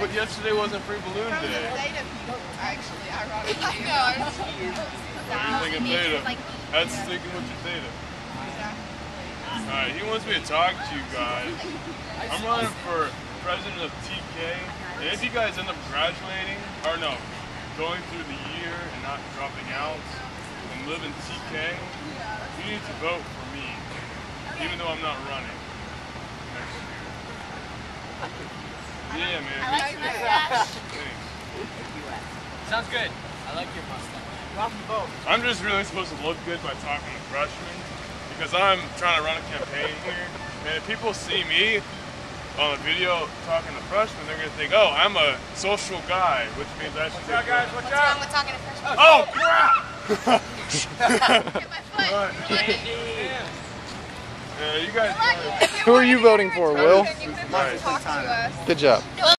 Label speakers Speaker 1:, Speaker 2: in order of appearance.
Speaker 1: But yesterday wasn't Free Balloon Day.
Speaker 2: Actually, ironically. No,
Speaker 1: What are you thinking theta? That's sticking with your theta. Alright, he wants me to talk to you guys. I'm running for president of TK. And if you guys end up graduating, or no, going through the year and not dropping out and live in TK, you need to vote for me, even though I'm not running next year. Yeah, man.
Speaker 3: I like your mustache.
Speaker 1: Thanks.
Speaker 4: Sounds good. I like your mustache.
Speaker 1: I'm just really supposed to look good by talking to freshmen because I'm trying to run a campaign here. And if people see me on a video talking to freshmen, they're going to think, oh, I'm a social guy, which means I should
Speaker 4: Watch out, guys. Watch out.
Speaker 2: What's wrong with talking to freshmen?
Speaker 1: Oh, crap!
Speaker 2: Get my foot.
Speaker 1: You guys.
Speaker 5: Who are you voting for, Will?
Speaker 2: You could have talked to us.
Speaker 5: Good job.